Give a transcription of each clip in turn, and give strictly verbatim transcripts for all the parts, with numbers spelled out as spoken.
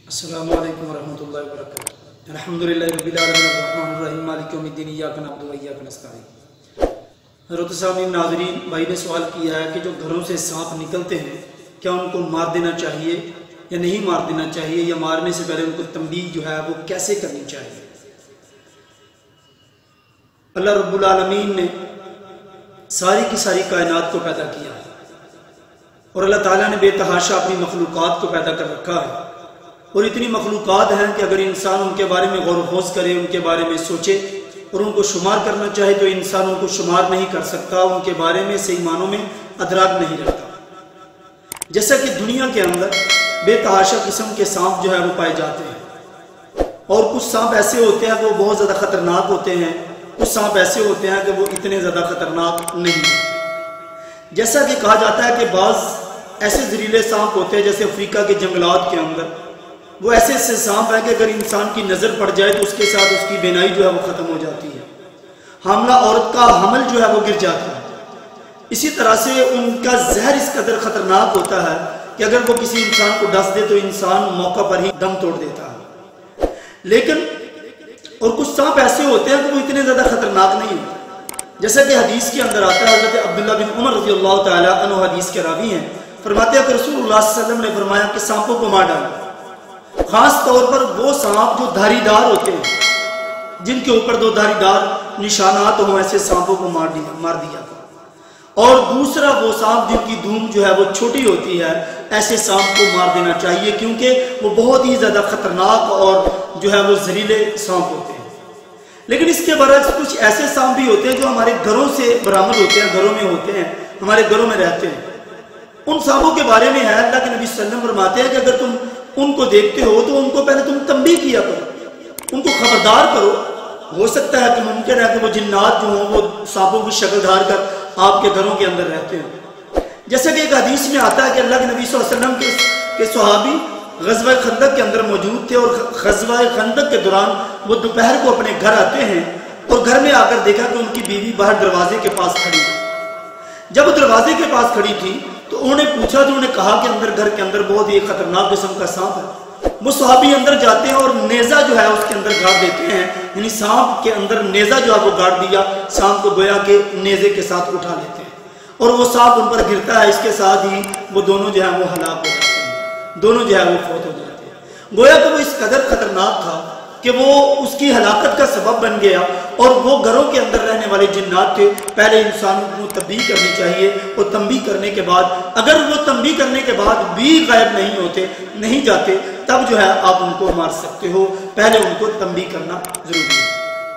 السلام علیکم ورحمۃ اللہ وبرکاتہ۔ الحمدللہ رب العالمین الرحمن الرحیم مالک یوم الدین ایاک نعبد و ایاک نستعین۔ حضرت سامعین ناظرین، بھائی نے سوال کیا ہے کہ جو گھروں سے سانپ نکلتے ہیں کیا ان کو مار دینا چاہیے یا نہیں مار دینا چاہیے، یا مارنے سے پہلے ان کو تنبیہ جو ہے وہ کیسے کرنی چاہیے۔ اللہ رب العالمین نے ساری کی ساری کائنات کو پیدا کیا ہے اور اللہ تعالیٰ نے بے تحاشا اپنی مخلوقات کو پیدا کر رکھا ہے، اور اتنی مخلوقات ہیں کہ اگر انسان ان کے بارے میں غور و خوض کرے، ان کے بارے میں سوچے اور ان کو شمار کرنا چاہے تو انسان ان کو شمار نہیں کر سکتا، ان کے بارے میں صحیح معنوں میں ادراک نہیں رکھتا۔ جیسا کہ دنیا کے اندر بے تحاشا قسم کے سانپ جو ہے وہ پائے جاتے ہیں، اور کچھ سانپ ایسے ہوتے ہیں کہ وہ بہت زیادہ خطرناک ہوتے ہیں، کچھ سانپ ایسے ہوتے ہیں کہ وہ اتنے زیادہ خطرناک نہیں ہیں۔ جیسا کہ کہا جاتا ہے کہ بعض ایسے زہریلے سانپ ہوتے ہیں جیسے افریقہ کے جنگلات کے اندر، وہ ایسے ایسے سانپ ہیں کہ اگر انسان کی نظر پڑ جائے تو اس کے ساتھ اس کی بینائی جو ہے وہ ختم ہو جاتی ہے، حاملہ عورت کا حمل جو ہے وہ گر جاتا ہے۔ اسی طرح سے ان کا زہر اس قدر خطرناک ہوتا ہے کہ اگر وہ کسی انسان کو ڈس دے تو انسان موقع پر ہی دم توڑ دیتا ہے۔ لیکن اور کچھ سانپ ایسے ہوتے ہیں کہ وہ اتنے زیادہ خطرناک نہیں ہوتے، جیسا کہ حدیث کے اندر آتا ہے، حضرت عبداللہ بن عمر رضی اللہ تعالیٰ عنہ حدیث کے راوی ہیں، فرماتے ہیں کہ رسول اللہ صلی اللہ علیہ وسلم نے فرمایا کہ سانپوں کو مار ڈالو، خاص طور پر وہ سانپ جو دھاری دار ہوتے ہیں، جن کے اوپر دو دھاری دار نشانات ہوں، ایسے سانپوں کو مار دیا مار دیا اور دوسرا وہ سانپ جن کی دھوم جو ہے وہ چھوٹی ہوتی ہے، ایسے سانپ کو مار دینا چاہیے، کیونکہ وہ بہت ہی زیادہ خطرناک اور جو ہے وہ زہریلے سانپ ہوتے ہیں۔ لیکن اس کے برعکس کچھ ایسے سانپ بھی ہوتے ہیں جو ہمارے گھروں سے برآمد ہوتے ہیں، گھروں میں ہوتے ہیں، ہمارے گھروں میں رہتے ہیں۔ ان سانپوں کے بارے میں ہے اللہ کے نبی صلی اللہ علیہ وسلم فرماتے ہیں کہ اگر تم ان کو دیکھتے ہو تو ان کو پہلے تم تنبیہ کیا کرو، ان کو خبردار کرو۔ ہو سکتا ہے کہ ممکن ہے کہ وہ جنات جو ہوں وہ سانپوں کی شکل دھار کر آپ کے گھروں کے اندر رہتے ہیں۔ جیسا کہ ایک حدیث میں آتا ہے کہ اللہ کے نبی صلی اللہ علیہ وسلم کے کے صحابی غزوہ خندق کے اندر موجود تھے، اور غزوہ خندق کے دوران وہ دوپہر کو اپنے گھر آتے ہیں اور گھر میں آ کر دیکھا کہ ان کی بیوی باہر دروازے کے پاس کھڑی تھی۔ جب وہ دروازے کے پاس کھڑی تھی تو انہوں نے پوچھا، تو انہوں نے کہا کہ اندر گھر کے اندر بہت ہی خطرناک قسم کا سانپ ہے۔ وہ صحابی اندر جاتے ہیں اور نیزہ جو ہے اس کے اندر گاڑ دیتے ہیں، یعنی سانپ کے اندر نیزہ جو ہے وہ گاڑ دیا، سانپ کو گویا کہ نیزے کے ساتھ اٹھا لیتے ہیں، اور وہ سانپ ان پر گرتا ہے، اس کے ساتھ ہی وہ دونوں جو ہے وہ ہلاک ہو جاتے ہیں، دونوں جو ہے وہ فوت ہو جاتے ہیں۔ گویا کہ وہ اس قدر خطرناک تھا کہ وہ اس کی ہلاکت کا سبب بن گیا، اور وہ گھروں کے اندر رہنے والے جنات تھے۔ پہلے انسانوں کو تنبیہ کرنی چاہیے، اور تنبیہ کرنے کے بعد اگر وہ تنبیہ کرنے کے بعد بھی غائب نہیں ہوتے نہیں جاتے تب جو ہے آپ ان کو مار سکتے ہو، پہلے ان کو تنبیہ کرنا ضروری ہے۔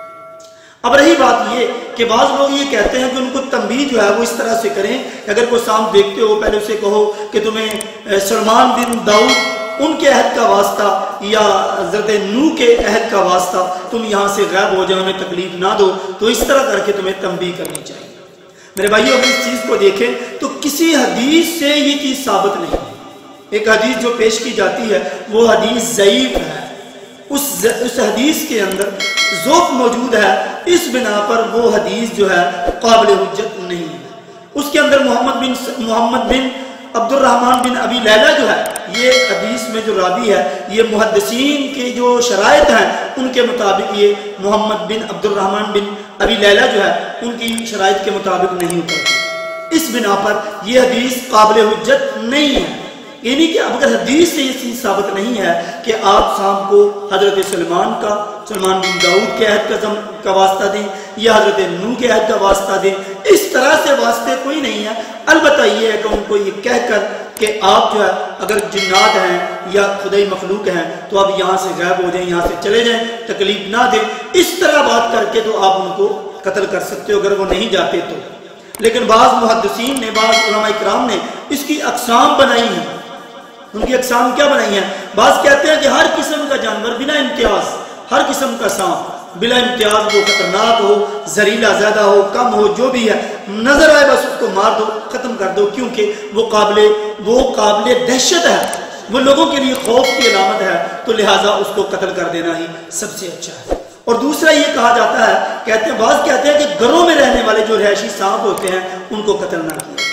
اب رہی بات یہ کہ بعض لوگ یہ کہتے ہیں کہ ان کو تنبیہ جو ہے وہ اس طرح سے کریں کہ اگر کوئی سانپ دیکھتے ہو پہلے اسے کہو کہ تمہیں سلیمان بن داؤد ان کے عہد کا واسطہ یا حضرت نوح کے عہد کا واسطہ تم یہاں سے غائب ہو جاؤ، ہمیں تکلیف نہ دو، تو اس طرح کر کے تمہیں تنبیہ کرنی چاہیے۔ میرے بھائیو، اگر اس چیز کو دیکھیں تو کسی حدیث سے یہ چیز ثابت نہیں ہے۔ ایک حدیث جو پیش کی جاتی ہے وہ حدیث ضعیف ہے، اس اس حدیث کے اندر ضعف موجود ہے، اس بنا پر وہ حدیث جو ہے قابل حجت نہیں ہے۔ اس کے اندر محمد بن محمد بن عبد الرحمن بن ابی لیلہ جو ہے، یہ حدیث میں جو راوی ہے، یہ محدثین کے جو شرائط ہیں ان کے مطابق یہ محمد بن عبد الرحمن بن ابی لیلہ جو ہے ان کی شرائط کے مطابق نہیں اترتی، اس بنا پر یہ حدیث قابل حجت نہیں ہے۔ یعنی کہ اب اگر حدیث سے یہ چیز ثابت نہیں ہے کہ آپ سانپ کو حضرت سلیمان کا سلیمان بن داؤد کے عہد کا کا واسطہ دیں یا حضرت نوح کے عہد کا واسطہ دیں، اس طرح سے واسطے کوئی نہیں ہے۔ البتہ یہ ہے کہ ان کو یہ کہہ کر کہ آپ جو ہے اگر جنات ہیں یا خدائی مخلوق ہیں تو آپ یہاں سے غائب ہو جائیں، یہاں سے چلے جائیں، تکلیف نہ دیں، اس طرح بات کر کے تو آپ ان کو قتل کر سکتے ہو اگر وہ نہیں جاتے تو۔ لیکن بعض محدثین نے، بعض علماء اکرام نے اس کی اقسام بنائی ہیں۔ ان کی اقسام کیا بنائی ہیں؟ بعض کہتے ہیں کہ ہر قسم کا جانور بلا امتیاز، ہر قسم کا سانپ بلا امتیاز، وہ خطرناک ہو، زہریلا زیادہ ہو، کم ہو، جو بھی ہے، نظر آئے بس اس کو مار دو، ختم کر دو، کیونکہ وہ قابل وہ قابل دہشت ہے، وہ لوگوں کے لیے خوف کی علامت ہے، تو لہٰذا اس کو قتل کر دینا ہی سب سے اچھا ہے۔ اور دوسرا یہ کہا جاتا ہے، کہتے ہیں بعض کہتے ہیں کہ گھروں میں رہنے والے جو رہائشی سانپ ہوتے ہیں ان کو قتل نہ کیا،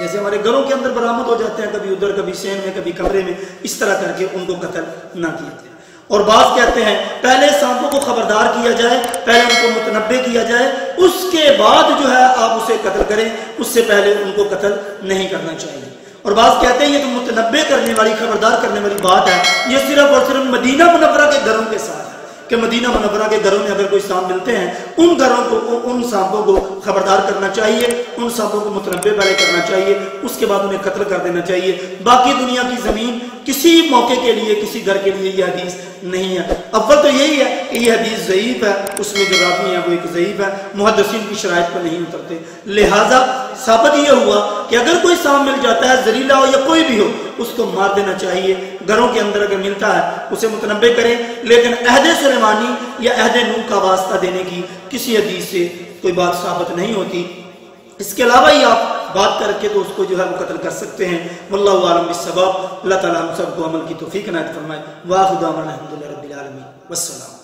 جیسے ہمارے گھروں کے اندر برآمد ہو جاتے ہیں، کبھی ادھر کبھی سین میں کبھی کمرے میں، اس طرح کر کے ان کو قتل نہ کیا جائے۔ اور بعض کہتے ہیں پہلے سانپوں کو خبردار کیا جائے، پہلے ان کو متنبع کیا جائے، اس کے بعد جو ہے آپ اسے قتل کریں، اس سے پہلے ان کو قتل نہیں کرنا چاہیے۔ اور بعض کہتے ہیں یہ تو متنبع کرنے والی، خبردار کرنے والی بات ہے، یہ صرف اور صرف مدینہ منورہ کے گھروں کے ساتھ ہے کہ مدینہ منورہ کے گھروں میں اگر کوئی سانپ ملتے ہیں، ان گھروں کو، ان سانپوں کو خبردار کرنا چاہیے، ان سانپوں کو متنبع پہلے کرنا چاہیے، اس کے بعد انہیں قتل کر دینا چاہیے۔ باقی دنیا کی زمین کسی موقع کے لیے، کسی گھر کے لیے یہ حدیث نہیں ہے۔ اول تو یہی ہے کہ یہ حدیث ضعیف ہے، اس میں جو راوی ہے وہ ایک ضعیف ہے، محدثین کی شرائط پر نہیں اترتے، لہٰذا ثابت یہ ہوا کہ اگر کوئی سانپ مل جاتا ہے، زہریلا ہو یا کوئی بھی ہو، اس کو مار دینا چاہیے۔ گھروں کے اندر اگر ملتا ہے اسے متنبع کریں، لیکن عہد سلیمانی یا عہد نوح کا واسطہ دینے کی کسی حدیث سے کوئی بات ثابت نہیں ہوتی۔ اس کے علاوہ ہی آپ بات کر کے تو اس کو جو ہے وہ قتل کر سکتے ہیں۔ واللہ اعلم بالصواب۔ اللہ تعالیٰ ہم سب کو عمل کی توفیق عنایت فرمائے۔ وآخر دعوانا الحمدللہ رب العالمین، والسلام۔